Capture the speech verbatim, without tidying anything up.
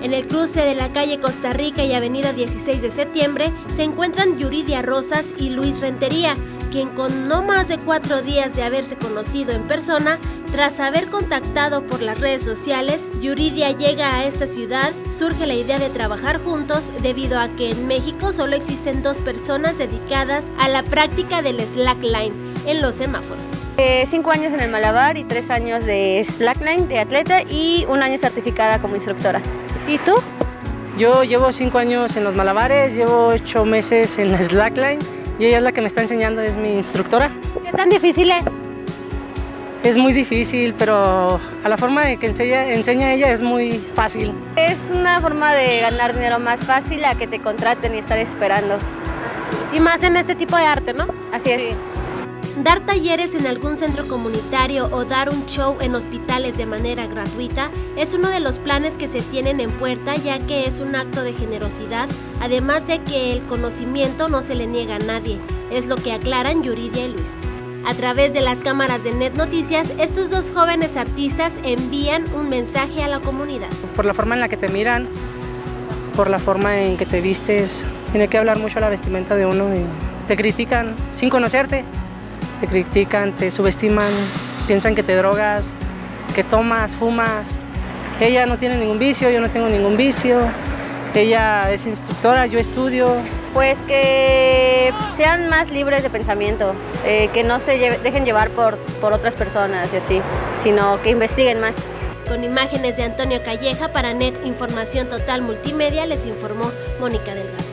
En el cruce de la calle Costa Rica y avenida dieciséis de septiembre se encuentran Yuridia Rosas y Luis Rentería, quien con no más de cuatro días de haberse conocido en persona, tras haber contactado por las redes sociales, Yuridia llega a esta ciudad, surge la idea de trabajar juntos debido a que en México solo existen dos personas dedicadas a la práctica del slackline en los semáforos. Eh, cinco años en el Malabar y tres años de slackline de atleta y un año certificada como instructora. ¿Y tú? Yo llevo cinco años en los malabares, llevo ocho meses en slackline y ella es la que me está enseñando, es mi instructora. ¿Qué tan difícil es? Es muy difícil, pero a la forma de que enseña, enseña ella es muy fácil. Es una forma de ganar dinero más fácil a que te contraten y estar esperando. Y más en este tipo de arte, ¿no? Así es. Sí. Dar talleres en algún centro comunitario o dar un show en hospitales de manera gratuita es uno de los planes que se tienen en puerta, ya que es un acto de generosidad, además de que el conocimiento no se le niega a nadie, es lo que aclaran Yuridia y Luis. A través de las cámaras de Net Noticias, estos dos jóvenes artistas envían un mensaje a la comunidad. Por la forma en la que te miran, por la forma en que te vistes, tiene que hablar mucho la vestimenta de uno y te critican sin conocerte. Te critican, te subestiman, piensan que te drogas, que tomas, fumas. Ella no tiene ningún vicio, yo no tengo ningún vicio. Ella es instructora, yo estudio. Pues que sean más libres de pensamiento, eh, que no se lleve, dejen llevar por, por otras personas y así, sino que investiguen más. Con imágenes de Antonio Calleja para Net Información Total Multimedia les informó Mónica Delgado.